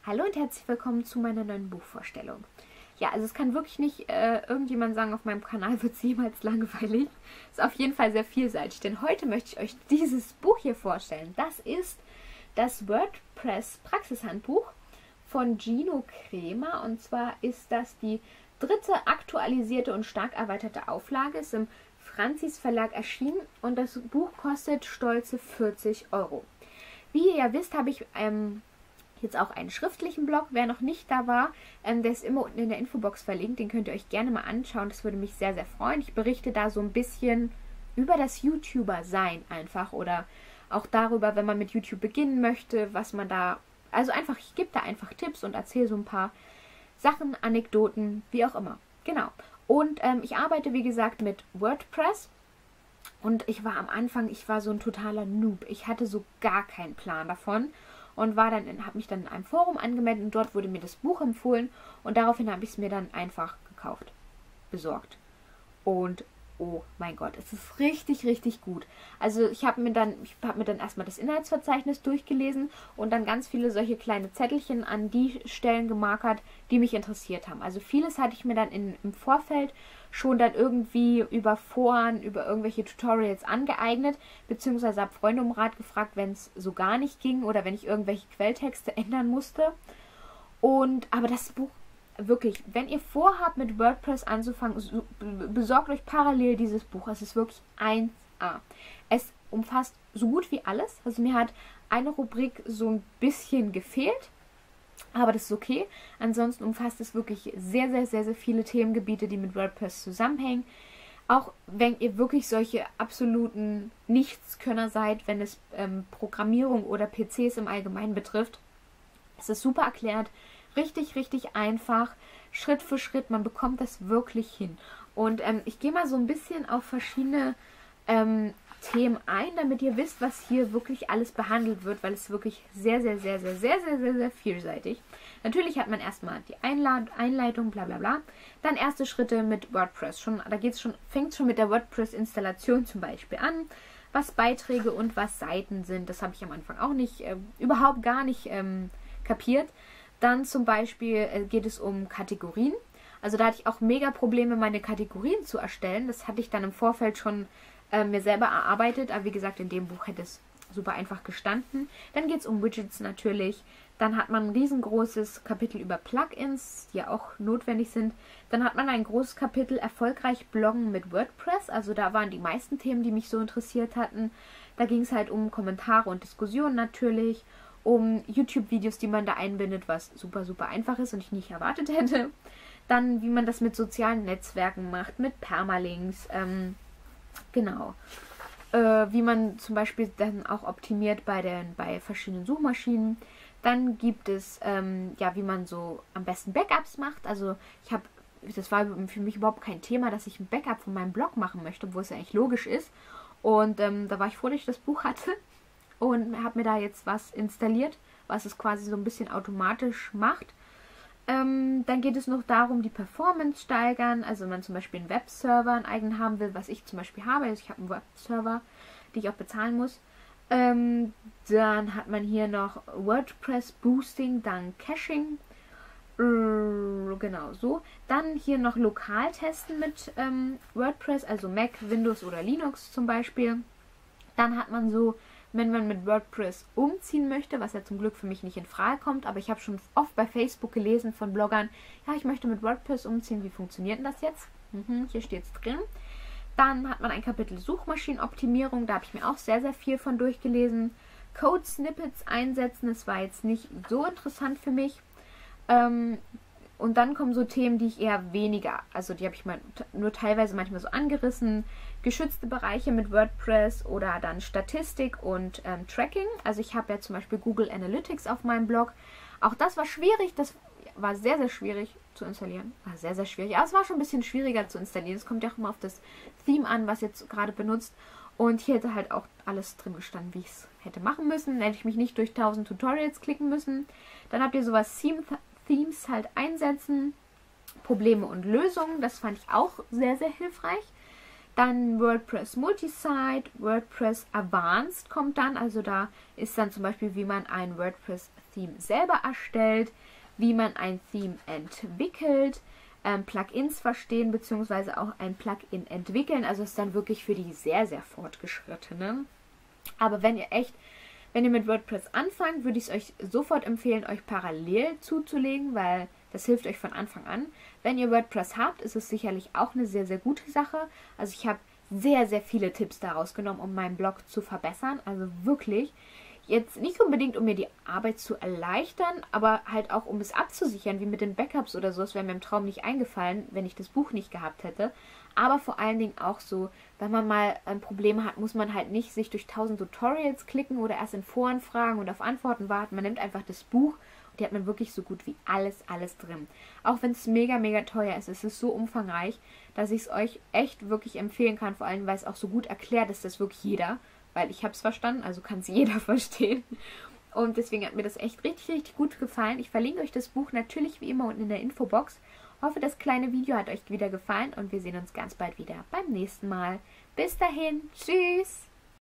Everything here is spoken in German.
Hallo und herzlich willkommen zu meiner neuen Buchvorstellung. Ja, also es kann wirklich nicht irgendjemand sagen, auf meinem Kanal wird es jemals langweilig. Ist auf jeden Fall sehr vielseitig, denn heute möchte ich euch dieses Buch hier vorstellen. Das ist das WordPress Praxishandbuch von Gino Kremer, und zwar ist das die dritte aktualisierte und stark erweiterte Auflage. Ist im Franzis Verlag erschienen und das Buch kostet stolze 40 Euro. Wie ihr ja wisst, habe ich jetzt auch einen schriftlichen Blog. Wer noch nicht da war, der ist immer unten in der Infobox verlinkt. Den könnt ihr euch gerne mal anschauen. Das würde mich sehr, sehr freuen. Ich berichte da so ein bisschen über das YouTuber-Sein einfach oder auch darüber, wenn man mit YouTube beginnen möchte, was man da... Also einfach, ich gebe da einfach Tipps und erzähle so ein paar Sachen, Anekdoten, wie auch immer. Genau. Und ich arbeite, wie gesagt, mit WordPress. Und ich war am Anfang, ich war so ein totaler Noob. Ich hatte so gar keinen Plan davon. Und habe mich dann in einem Forum angemeldet und dort wurde mir das Buch empfohlen und daraufhin habe ich es mir dann einfach gekauft, besorgt. Und oh mein Gott, es ist richtig, richtig gut. Also ich habe mir dann erstmal das Inhaltsverzeichnis durchgelesen und dann ganz viele solche kleine Zettelchen an die Stellen gemarkert, die mich interessiert haben. Also vieles hatte ich mir dann im Vorfeld schon dann irgendwie über Foren, über irgendwelche Tutorials angeeignet, beziehungsweise habe Freunde um Rat gefragt, wenn es so gar nicht ging oder wenn ich irgendwelche Quelltexte ändern musste. Aber das Buch, wirklich, wenn ihr vorhabt, mit WordPress anzufangen, besorgt euch parallel dieses Buch. Es ist wirklich 1A. Es umfasst so gut wie alles. Also mir hat eine Rubrik so ein bisschen gefehlt, aber das ist okay. Ansonsten umfasst es wirklich sehr, sehr, sehr, sehr viele Themengebiete, die mit WordPress zusammenhängen. Auch wenn ihr wirklich solche absoluten Nichtskönner seid, wenn es Programmierung oder PCs im Allgemeinen betrifft. Es ist super erklärt, richtig, richtig einfach, Schritt für Schritt. Man bekommt das wirklich hin. Und ich gehe mal so ein bisschen auf verschiedene Themen ein, damit ihr wisst, was hier wirklich alles behandelt wird, weil es wirklich sehr, sehr, sehr, sehr, sehr, sehr, sehr, sehr vielseitig. Natürlich hat man erstmal die Einleitung, bla bla bla. Dann erste Schritte mit WordPress. Fängt schon mit der WordPress-Installation zum Beispiel an, was Beiträge und was Seiten sind. Das habe ich am Anfang auch nicht, überhaupt gar nicht kapiert. Dann zum Beispiel geht es um Kategorien. Also da hatte ich auch mega Probleme, meine Kategorien zu erstellen. Das hatte ich dann im Vorfeld schon mir selber erarbeitet, aber wie gesagt, in dem Buch hätte es super einfach gestanden. Dann geht es um Widgets natürlich. Dann hat man ein riesengroßes Kapitel über Plugins, die ja auch notwendig sind. Dann hat man ein großes Kapitel erfolgreich bloggen mit WordPress. Also da waren die meisten Themen, die mich so interessiert hatten. Da ging es halt um Kommentare und Diskussionen natürlich, um YouTube-Videos, die man da einbindet, was super, super einfach ist und ich nicht erwartet hätte. Dann, wie man das mit sozialen Netzwerken macht, mit Permalinks, genau. Wie man zum Beispiel dann auch optimiert bei verschiedenen Suchmaschinen. Dann gibt es, wie man so am besten Backups macht. Also das war für mich überhaupt kein Thema, dass ich ein Backup von meinem Blog machen möchte, obwohl es ja eigentlich logisch ist. Und da war ich froh, dass ich das Buch hatte und habe mir da jetzt was installiert, was es quasi so ein bisschen automatisch macht. Dann geht es noch darum, die Performance steigern. Also wenn man zum Beispiel einen Webserver einen eigenen haben will, was ich zum Beispiel habe. Also ich habe einen Webserver, den ich auch bezahlen muss. Dann hat man hier noch WordPress Boosting, dann Caching. Genau so. Dann hier noch lokal testen mit WordPress, also Mac, Windows oder Linux zum Beispiel. Dann hat man so, wenn man mit WordPress umziehen möchte, was ja zum Glück für mich nicht in Frage kommt, aber ich habe schon oft bei Facebook gelesen von Bloggern, ja, ich möchte mit WordPress umziehen, wie funktioniert denn das jetzt? Hier steht es drin. Dann hat man ein Kapitel Suchmaschinenoptimierung, da habe ich mir auch sehr, sehr viel von durchgelesen. Code-Snippets einsetzen, das war jetzt nicht so interessant für mich. Und dann kommen so Themen, die ich eher weniger, also die habe ich nur teilweise manchmal so angerissen. Geschützte Bereiche mit WordPress oder dann Statistik und Tracking. Also ich habe ja zum Beispiel Google Analytics auf meinem Blog. Auch das war schwierig, das war sehr, sehr schwierig zu installieren. War sehr, sehr schwierig, aber es war schon ein bisschen schwieriger zu installieren. Es kommt ja auch immer auf das Theme an, was jetzt gerade benutzt. Und hier hätte halt auch alles drin gestanden, wie ich es hätte machen müssen. Dann hätte ich mich nicht durch 1000 Tutorials klicken müssen. Dann habt ihr sowas Themes halt einsetzen, Probleme und Lösungen. Das fand ich auch sehr, sehr hilfreich. Dann WordPress Multisite, WordPress Advanced kommt dann, also da ist dann zum Beispiel, wie man ein WordPress-Theme selber erstellt, wie man ein Theme entwickelt, Plugins verstehen, beziehungsweise auch ein Plugin entwickeln, also ist dann wirklich für die sehr, sehr Fortgeschrittenen. Aber wenn ihr mit WordPress anfangt, würde ich es euch sofort empfehlen, euch parallel zuzulegen, weil das hilft euch von Anfang an. Wenn ihr WordPress habt, ist es sicherlich auch eine sehr, sehr gute Sache. Also ich habe sehr, sehr viele Tipps daraus genommen, um meinen Blog zu verbessern. Also wirklich, jetzt nicht unbedingt, um mir die Arbeit zu erleichtern, aber halt auch, um es abzusichern, wie mit den Backups oder so. Es wäre mir im Traum nicht eingefallen, wenn ich das Buch nicht gehabt hätte. Aber vor allen Dingen auch so, wenn man mal ein Problem hat, muss man halt nicht sich durch 1000 Tutorials klicken oder erst in Foren fragen und auf Antworten warten. Man nimmt einfach das Buch und die hat man wirklich so gut wie alles drin. Auch wenn es mega, mega teuer ist. Es ist so umfangreich, dass ich es euch echt wirklich empfehlen kann. Vor allem, weil es auch so gut erklärt ist, dass wirklich jeder, weil ich habe es verstanden, also kann es jeder verstehen. Und deswegen hat mir das echt richtig, richtig gut gefallen. Ich verlinke euch das Buch natürlich wie immer unten in der Infobox. Hoffe, das kleine Video hat euch wieder gefallen und wir sehen uns ganz bald wieder beim nächsten Mal. Bis dahin, tschüss!